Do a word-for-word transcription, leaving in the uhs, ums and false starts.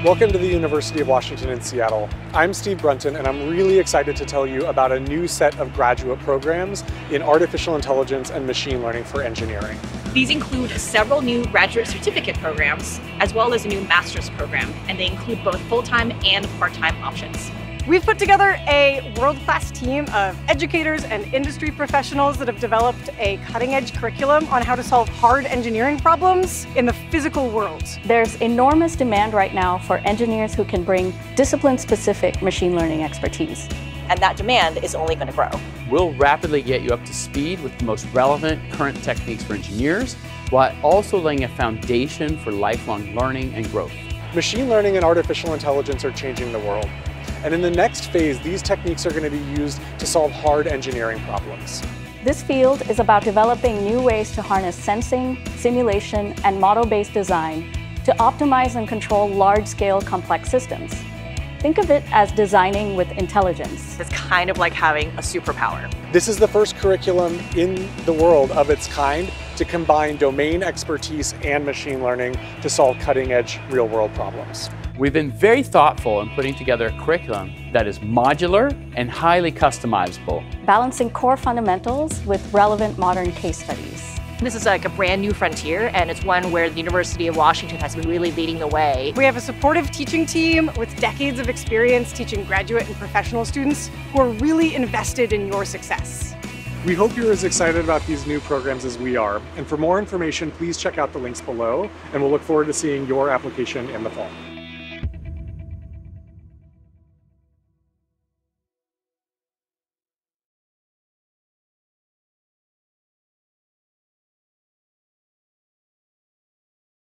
Welcome to the University of Washington in Seattle. I'm Steve Brunton, and I'm really excited to tell you about a new set of graduate programs in artificial intelligence and machine learning for engineering. These include several new graduate certificate programs, as well as a new master's program, and they include both full-time and part-time options. We've put together a world-class team of educators and industry professionals that have developed a cutting-edge curriculum on how to solve hard engineering problems in the physical world. There's enormous demand right now for engineers who can bring discipline-specific machine learning expertise. And that demand is only going to grow. We'll rapidly get you up to speed with the most relevant current techniques for engineers, while also laying a foundation for lifelong learning and growth. Machine learning and artificial intelligence are changing the world. And in the next phase, these techniques are going to be used to solve hard engineering problems. This field is about developing new ways to harness sensing, simulation, and model-based design to optimize and control large-scale complex systems. Think of it as designing with intelligence. It's kind of like having a superpower. This is the first curriculum in the world of its kind to combine domain expertise and machine learning to solve cutting-edge real-world problems. We've been very thoughtful in putting together a curriculum that is modular and highly customizable, Balancing core fundamentals with relevant modern case studies. This is like a brand new frontier, and it's one where the University of Washington has been really leading the way. We have a supportive teaching team with decades of experience teaching graduate and professional students who are really invested in your success. We hope you're as excited about these new programs as we are. And for more information, please check out the links below, and we'll look forward to seeing your application in the fall.